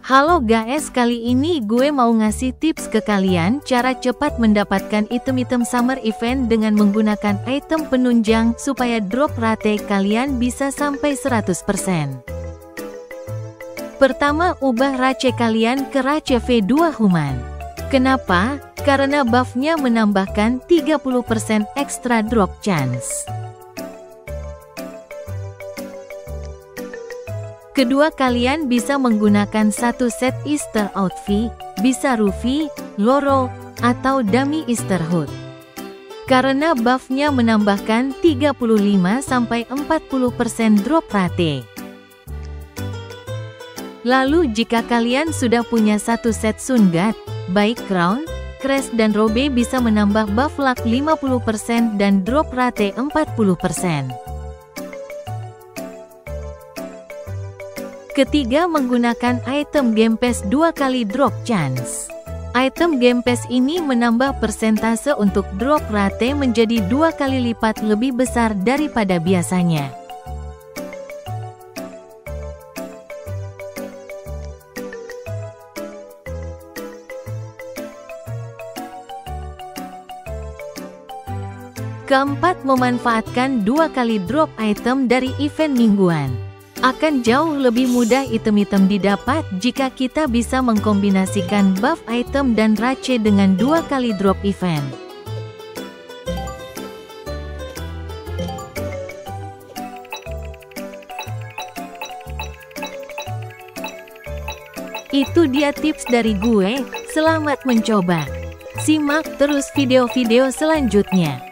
Halo guys, kali ini gue mau ngasih tips ke kalian cara cepat mendapatkan item-item summer event dengan menggunakan item penunjang supaya drop rate kalian bisa sampai 100%. Pertama, ubah race kalian ke race V2 Human. Kenapa? Karena buffnya menambahkan 30% extra drop chance. Kedua, kalian bisa menggunakan satu set Easter outfit, bisa Ruffy, Loro, atau dummy Easter hood. Karena buffnya menambahkan 35-40% drop rate. Lalu jika kalian sudah punya satu set Sun God, baik Crown, Crest dan Robe bisa menambah buff luck 50% dan drop rate 40%. Ketiga, menggunakan item Game Pass 2 kali drop chance. Item Game Pass ini menambah persentase untuk drop rate menjadi 2 kali lipat lebih besar daripada biasanya. Keempat, memanfaatkan 2 kali drop item dari event mingguan. Akan jauh lebih mudah item-item didapat jika kita bisa mengkombinasikan buff item dan race dengan 2 kali drop event. Itu dia tips dari gue, selamat mencoba. Simak terus video-video selanjutnya.